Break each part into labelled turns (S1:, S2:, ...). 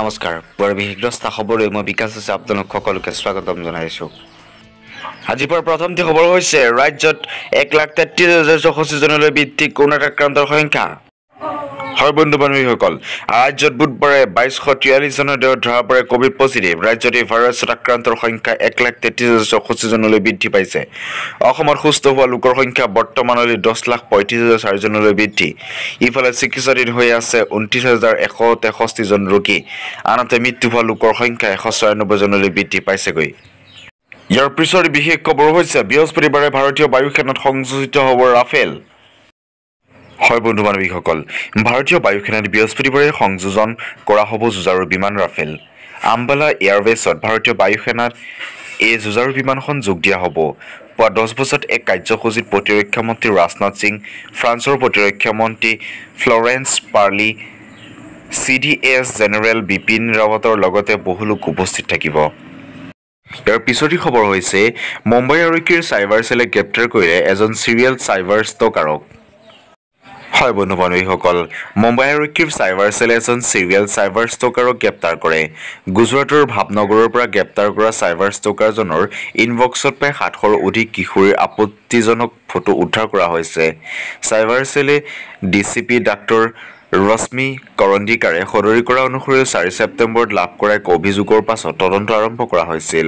S1: নমস্কাৰ বিশেষগ্ৰস্ত খবৰলৈ মই বিকাশ আছে আপোনালোক সকলোকে স্বাগতম জনাইছোঁ। আজিৰ পৰা প্ৰথমটি খবৰ হৈছে ৰাজ্যত 1,33,064 জনলৈ বৃদ্ধি কৰোণাত আক্ৰান্তৰ সংখ্যা। হয় বন্ধু বান্ধৱীসকল, ৰাজ্যত বুধবাৰে 2,243 জনৰ দেহত ধৰা পৰে কোভিড পজিটিভ। ৰাজ্যত এই ভাইৰাছত আক্ৰান্তৰ সংখ্যা 1,33,064 জনলৈ বৃদ্ধি পাইছে। অসমত সুস্থ হোৱা লোকৰ সংখ্যা বৰ্তমানলৈ 10,35,004 জনলৈ বৃদ্ধি। ইফালে চিকিৎসাধীন হৈ আছে 29,163 জন ৰোগী। আনহাতে মৃত্যু হোৱা লোকৰ সংখ্যা 196 জনলৈ বৃদ্ধি পাইছেগৈ। ইয়াৰ পিছৰ বিশেষ খবৰ হৈছে বৃহস্পতিবাৰে ভাৰতীয় বায়ু সেনাত সংযোজিত হ'ব ৰাফেল। হয় বন্ধু বান্ধৱীসকল, ভাৰতীয় বায়ু সেনাত বৃহস্পতিবাৰে সংযোজন কৰা হ'ব যুঁজাৰু বিমান ৰাফেল। আম্বালা এয়াৰবেছত ভাৰতীয় বায়ু সেনাত এই যুঁজাৰু বিমানখন যোগ দিয়া হ'ব। পুৱা 10 বজাত এক কাৰ্যসূচীত প্ৰতিৰক্ষা মন্ত্ৰী ৰাজনাথ সিং, ফ্ৰান্সৰ প্ৰতিৰক্ষা মন্ত্ৰী Florence Parly, CDS general Bipin ৰাৱতৰ লগতে বহু লোক উপস্থিত থাকিব। ইয়াৰ পিছতে খবৰ হৈছে মুম্বাই আৰক্ষীৰ চাইবাৰ চেলে গ্ৰেপ্তাৰ কৰিলে এজন চিৰিয়েল চাইবাৰ ষ্টকাৰক। হয় বন্ধু বান্ধৱীসকল, মুম্বাই আৰক্ষীৰ চাইবাৰ চেলে এজন চিৰিয়েল চাইবাৰ ষ্টকাৰক গ্ৰেপ্তাৰ কৰে। গুজৰাটৰ ভাৱনগৰৰ পৰা গ্ৰেপ্তাৰ কৰা চাইবাৰ ষ্টকাৰজনৰ ইনবক্সত প্ৰায় 700ৰো অধিক কিশোৰীৰ আপত্তিজনক ফটো উদ্ধাৰ কৰা হৈছে। চাইবাৰ চেলে DCP ডাক্তৰ ৰশ্মি কৰন্দিকাৰে সদৰি কৰা অনুসৰি 4 ছেপ্টেম্বৰত লাভ কৰা এক অভিযোগৰ পাছত তদন্ত আৰম্ভ কৰা হৈছিল।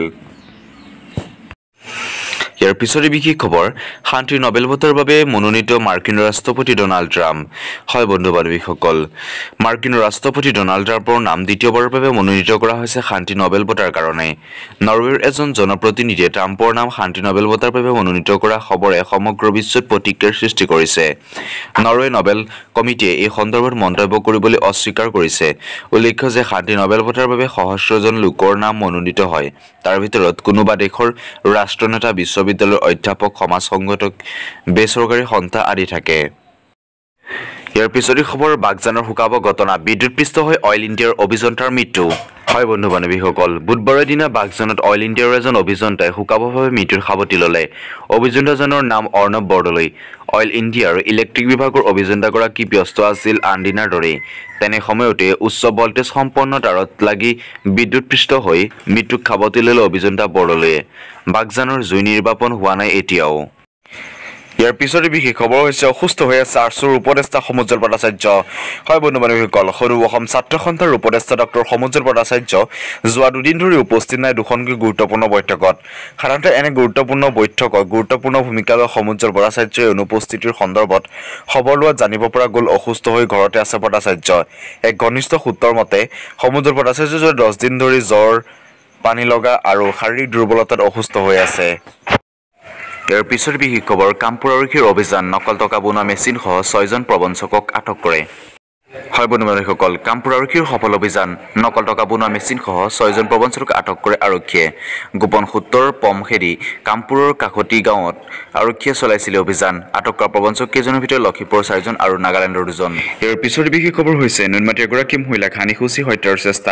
S1: ইয়াৰ পিছতে বিশেষ খবৰ, শান্তিৰ নোবেল বঁটাৰ বাবে মনোনীত মাৰ্কিন ৰাষ্ট্ৰপতি ডনাল্ড ট্ৰাম্প। হয় বন্ধু বান্ধৱীসকল, মাৰ্কিন ৰাষ্ট্ৰপতি ডনাল্ড ট্ৰাম্পৰ নাম দ্বিতীয়বাৰৰ বাবে মনোনীত কৰা হৈছে শান্তি নোবেল বঁটাৰ কাৰণে। নৰৱেৰ এজন জনপ্ৰতিনিধিয়ে ট্ৰাম্পৰ নাম শান্তি নোবেল বঁটাৰ বাবে মনোনীত কৰা খবৰে সমগ্ৰ বিশ্বত প্ৰতিক্ৰিয়াৰ সৃষ্টি কৰিছে। নৰৱে নোবেল কমিটিয়ে এই সন্দৰ্ভত মন্তব্য কৰিবলৈ অস্বীকাৰ কৰিছে। উল্লেখ্য যে শান্তি নোবেল বঁটাৰ বাবে সহস্ৰজন লোকৰ নাম মনোনীত হয়। তাৰ ভিতৰত কোনোবা দেশৰ ৰাষ্ট্ৰনেতা, বিশ্ববিদ্যালয়ৰ অধ্যাপক, সমাজ সংগঠক, বেচৰকাৰী সংস্থা আদি থাকে। ইয়াৰ পিছতে খবৰ, বাগজানৰ শোকাব ঘটনা, বিদ্যুৎপৃষ্ট হৈ অইল ইণ্ডিয়াৰ অভিযন্তাৰ মৃত্যু। হয় বন্ধু বান্ধৱীসকল, বুধবাৰৰ দিনা বাগজানত অইল ইণ্ডিয়াৰ এজন অভিযন্তাই শোকাবহভাৱে মৃত্যুৰ সাৱটি ল'লে। অভিযন্তাজনৰ নাম অৰ্ণৱ বৰদলৈ। অইল ইণ্ডিয়াৰ ইলেক্ট্ৰিক বিভাগৰ অভিযন্তাগৰাকী ব্যস্ত আছিল আন দিনাৰ দৰেই। তেনে সময়তে উচ্চ ভল্টেজ সম্পন্ন তাঁৰত লাগি বিদ্যুৎপৃষ্ট হৈ মৃত্যুক সাৱটি ল'লে অভিযন্তা বৰদলৈয়ে। বাগজানৰ জুই নিৰ্বাপন হোৱা নাই এতিয়াও। ইয়াৰ পিছতে বিশেষ খবৰ হৈছে অসুস্থ হৈ আছে আৰ্চুৰ উপদেষ্টা সমুজ্জ্বল ভট্টাচাৰ্য। হয় বন্ধু বান্ধৱীসকল, সৰু অসম ছাত্ৰ সন্থাৰ উপদেষ্টা ডক্টৰ সমুজ্জ্বল ভট্টাচাৰ্য যোৱা দুদিন ধৰি উপস্থিত নাই দুখনকৈ গুৰুত্বপূৰ্ণ বৈঠকত। সাধাৰণতে এনে গুৰুত্বপূৰ্ণ বৈঠকত গুৰুত্বপূৰ্ণ ভূমিকা লোৱা সমুজ্জ্বল ভট্টাচাৰ্যই অনুপস্থিতিৰ সন্দৰ্ভত খবৰ লোৱাত জানিব পৰা গ'ল অসুস্থ হৈ ঘৰতে আছে ভট্টাচাৰ্য। এক ঘনিষ্ঠ সূত্ৰৰ মতে সমুজ্জ্বল ভট্টাচাৰ্য যোৱা 10 দিন ধৰি জ্বৰ, পানী লগা আৰু শাৰীৰিক দুৰ্বলতাত অসুস্থ হৈ আছে। ইয়াৰ পিছৰ বিশেষ খবৰ, কামপুৰ আৰক্ষীৰ অভিযান, নকল টকা বনোৱা মেচিনসহ 6জন প্ৰবঞ্চকক আটক কৰে। হয় বন্ধু বান্ধৱীসকল, কামপুৰ আৰক্ষীৰ সফল অভিযান, নকল টকা বনোৱা মেচিনসহ 6জন প্ৰবঞ্চকক আটক কৰে আৰক্ষীয়ে। গোপন সূত্ৰৰ পম খেদি কামপুৰৰ কাকতি গাঁৱত আৰক্ষীয়ে চলাইছিল অভিযান। আটক কৰা প্ৰবঞ্চক কেইজনৰ ভিতৰত লখিমপুৰৰ 4জন আৰু নাগালেণ্ডৰ 2জন। ইয়াৰ পিছৰ বিশেষ খবৰ হৈছে নুনমাটিৰ এগৰাকী মহিলাক হানিসূচী হত্যাৰ চেষ্টা।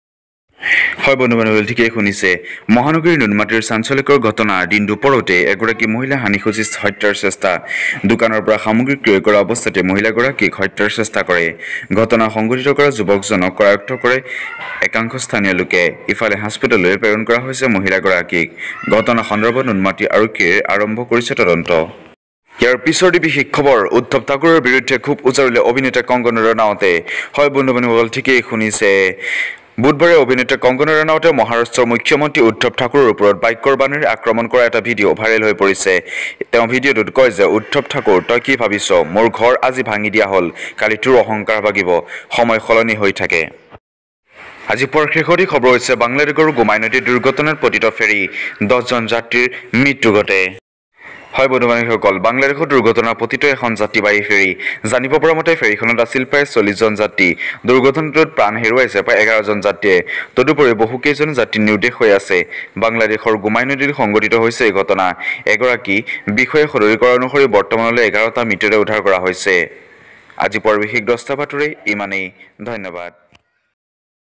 S1: হয় বন্ধু বান্ধৱী, ঠিকেই শুনিছে, মহানগৰীৰ নুনমাটিৰ চাঞ্চল্যকৰ ঘটনা। দিন দুপৰতে এগৰাকী মহিলা হানিসূচী হত্যাৰ চেষ্টা। দোকানৰ পৰা সামগ্ৰী ক্ৰয় কৰা অৱস্থাতে মহিলাগৰাকীক হত্যাৰ চেষ্টা কৰে। ঘটনা সংঘটিত কৰা যুৱকজনক কৰায়ত্ব কৰে একাংশ স্থানীয় লোকে। ইফালে হাস্পতাললৈ প্ৰেৰণ কৰা হৈছে মহিলাগৰাকীক। ঘটনা সন্দৰ্ভত নুনমাটি আৰক্ষীয়ে আৰম্ভ কৰিছে তদন্ত। ইয়াৰ পিছতে বিশেষ খবৰ, উদ্ধৱ ঠাকুৰৰ বিৰুদ্ধে ক্ষোভ উজাৰিলে অভিনেতা কংগনা ৰাণাৱতে। হয় বন্ধু বান্ধৱীসকল, ঠিকেই শুনিছে, বুধবাৰে অভিনেতা কংগনা ৰাণাৱতে মহাৰাষ্ট্ৰৰ মুখ্যমন্ত্ৰী উদ্ধৱ ঠাকুৰৰ ওপৰত বাক্যৰ বাণেৰে আক্ৰমণ কৰা এটা ভিডিঅ' ভাইৰেল হৈ পৰিছে। তেওঁ ভিডিঅ'টোত কয় যে, উদ্ধৱ ঠাকুৰ, তই কি ভাবিছ? মোৰ ঘৰ আজি ভাঙি দিয়া হ'ল, কালি তোৰ অহংকাৰ ভাগিব। সময় সলনি হৈ থাকে। আজি পুৱাৰ শেষতে খবৰ হৈছে বাংলাদেশৰ গোমাই নদীৰ দুৰ্ঘটনাত পতিত ফেৰী, 10জন যাত্ৰীৰ মৃত্যু ঘটে। হয় বন্ধু বান্ধৱীসকল, বাংলাদেশৰ দুৰ্ঘটনাত পতিত এখন যাত্ৰীবাহী ফেৰী। জানিব পৰা মতে ফেৰীখনত আছিল প্ৰায় 40জন যাত্ৰী। দুৰ্ঘটনাটোত প্ৰাণ হেৰুৱাইছে প্ৰায় 11জন যাত্ৰীয়ে। তদুপৰি বহুকেইজন যাত্ৰী নিৰুদ্দেশ হৈ আছে। বাংলাদেশৰ গোমাই নদীত সংঘটিত হৈছে এই ঘটনা। এগৰাকী বিষয়াই সদৰি কৰা অনুসৰি বৰ্তমানলৈ 11টা মৃতদেহ উদ্ধাৰ কৰা হৈছে। আজি পুৱাৰ বিশেষ 10টা বাতৰি ইমানেই। ধন্যবাদ।